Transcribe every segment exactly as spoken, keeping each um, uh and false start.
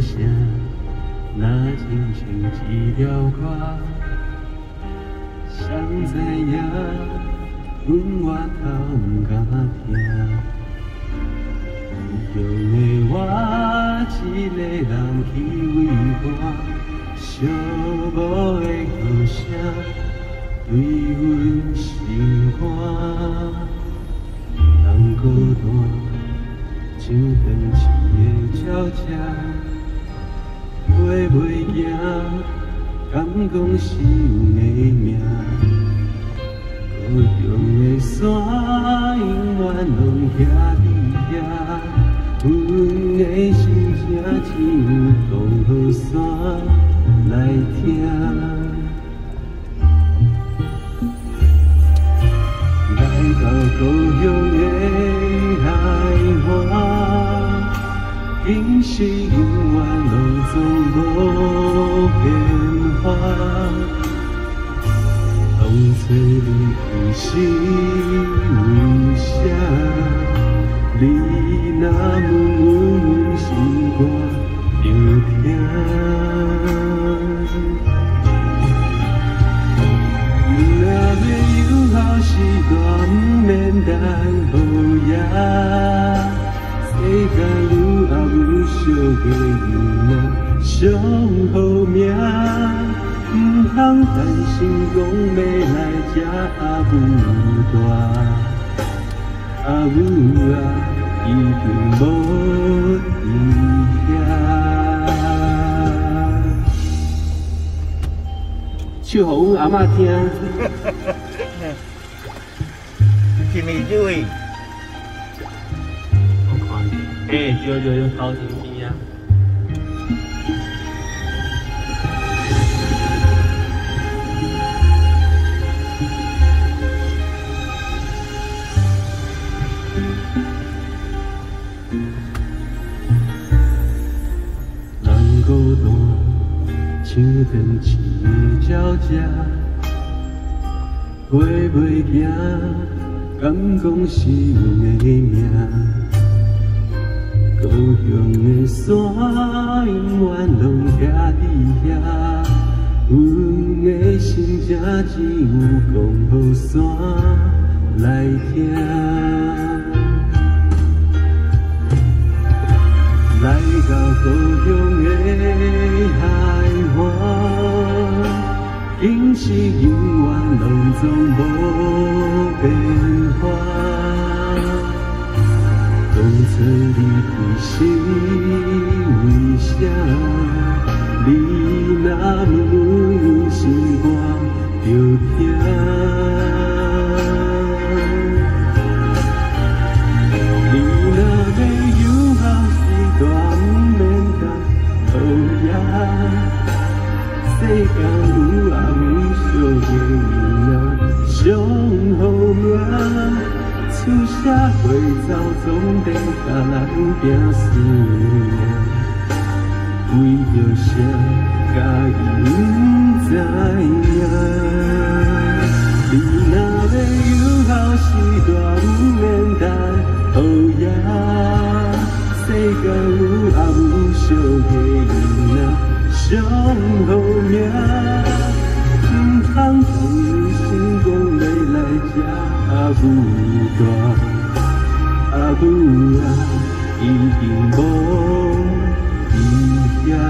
声，若亲像一条歌，谁知影阮外头毋敢听。故乡的我，一个人去为伴，寂寞的歌声对阮心肝。人孤单，像断翅的鸟只，飞袂行，敢讲是有的命。高雄的山，永远拢徛伫遐，阮的心声只有讲好山来听。来到高雄的海岸，景色永远拢总无变化。风吹你开是为啥？你若问阮心肝就疼。若要有好时代，毋免等雨夜。世间有阿有小个囡仔，上好命。唔通担心讲要来吃阿母大，阿母啊，已经无伫遐。唱互阮阿嬷听。 听你这位， 我看，哎，对对对，头前边啊。人孤单，像断翅的鸟只，飞袂行，敢讲是阮的命。高雄的山，永远拢徛伫遐，阮的心声只有讲好山来听。来到高雄的海岸，景色永远拢总无变化。风吹你开是为啥？你若问阮心肝就疼。世间有阿有小个囡仔，上好命。出社会走总得甲人拼死命，为着啥家己毋知影？你若要有好时代，毋免等雨夜。世间有阿有小个囡仔。上好命，唔通当心讲要来吃阿母大，阿母啊，已经无伫遐。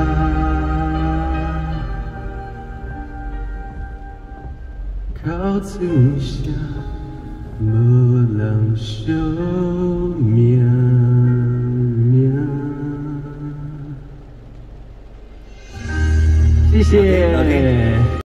哭出声，无人惜命。谢谢。